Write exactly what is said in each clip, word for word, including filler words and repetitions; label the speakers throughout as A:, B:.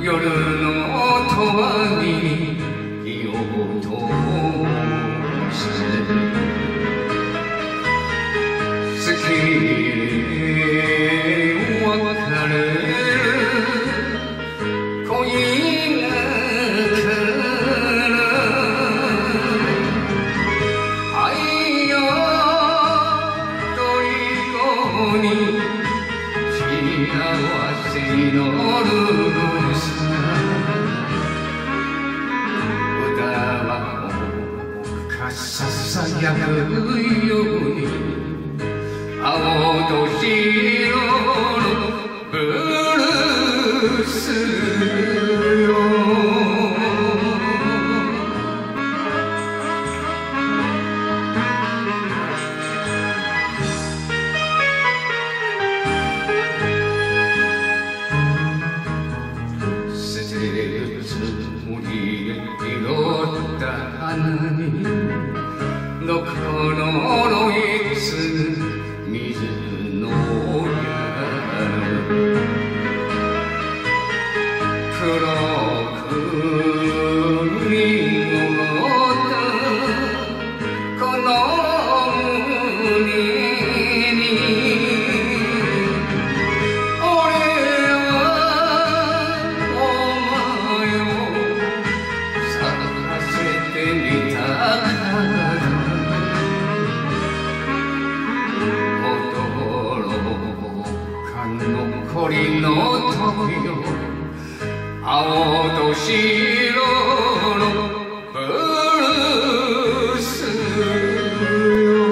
A: 夜の永遠に火を灯して月別れ恋がから愛よ虜に幸せに乗るさ歌はかささやくように青と白のブルースよ捨てるつもりで拾った花にどこのろいつ水のや黒くりんごたこの胸に俺はお前を咲かせてみたから残りの時よ青と白のブルースよ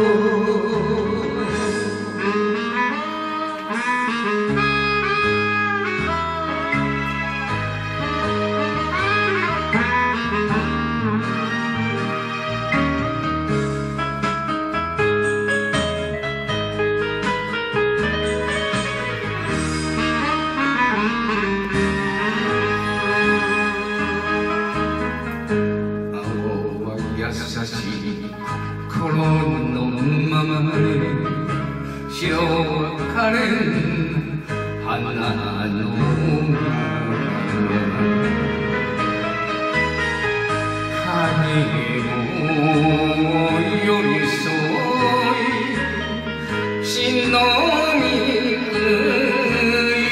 A: 優しい心のままに白かれん花の影も寄り添い忍びくい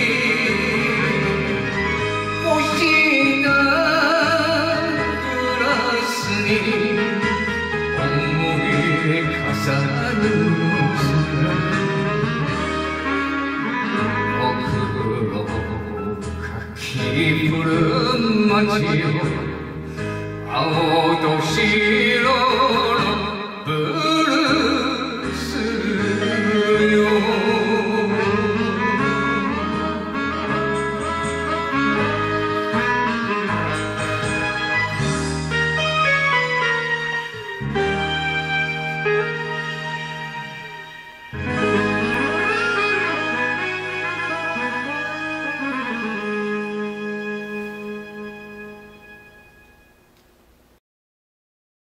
A: 星がグラスに思い重なる僕をかきぶる街よ青と白